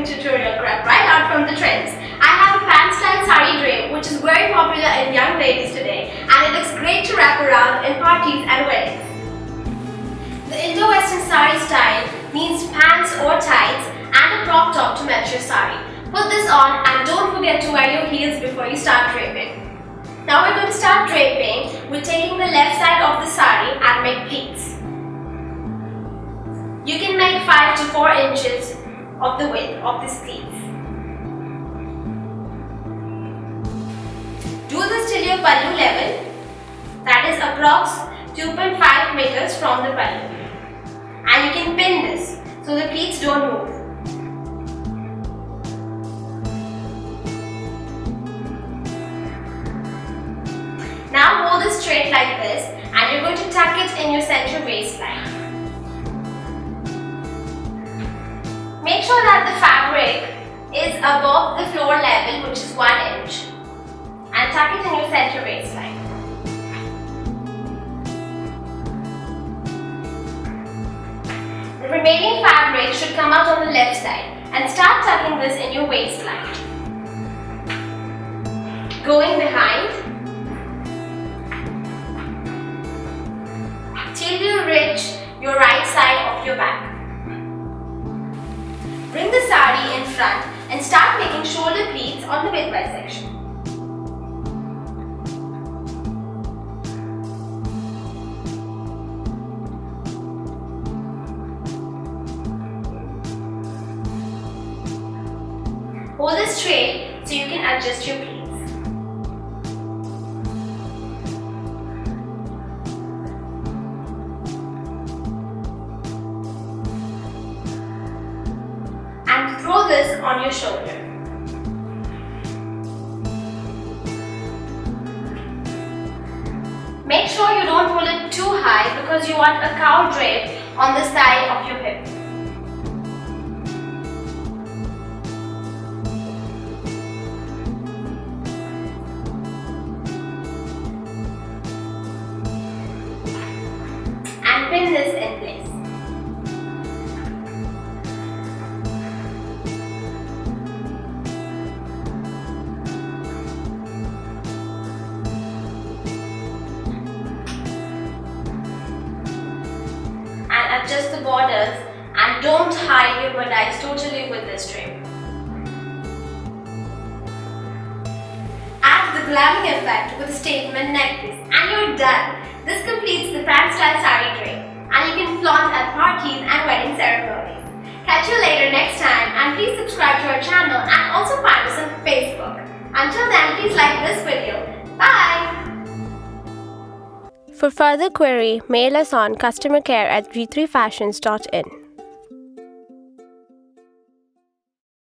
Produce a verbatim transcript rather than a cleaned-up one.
draping tutorial crept right out from the trends. I have a pant style saree drape which is very popular in young ladies today, and it looks great to wrap around in parties and weddings. The Indo-Western saree style needs pants or tights and a crop top to match your saree. Put this on and don't forget to wear your heels before you start draping. Now we're going to start draping with taking the left side of the saree and make pleats. You can make five to four inches of the width of these pleats. Do this till your pallu level, that is approx two point five meters from the pallu. And you can pin this so the pleats don't move. Now hold this straight like this and you're going to tuck it in your center waistline. Make sure that the fabric is above the floor level, which is one inch, and tuck it in your center waistline. The remaining fabric should come out on the left side and start tucking this in your waistline. Going behind till you reach your right side of your back. Bring the saree in front and start making shoulder pleats on the widthwise section. Hold it straight so you can adjust your pleats. Throw this on your shoulder. Make sure you don't pull it too high because you want a cow drape on the side of your hip. And pin this in place. Adjust the borders and don't hide your bodice totally with this drape. Add the glamming effect with a statement necklace and you're done. This completes the pant style saree drape and you can flaunt at parties and wedding ceremonies. Catch you later next time and please subscribe to our channel and also find us on Facebook. Until then, please like this video. Bye! For further query, mail us on customer care at g three fashions dot in.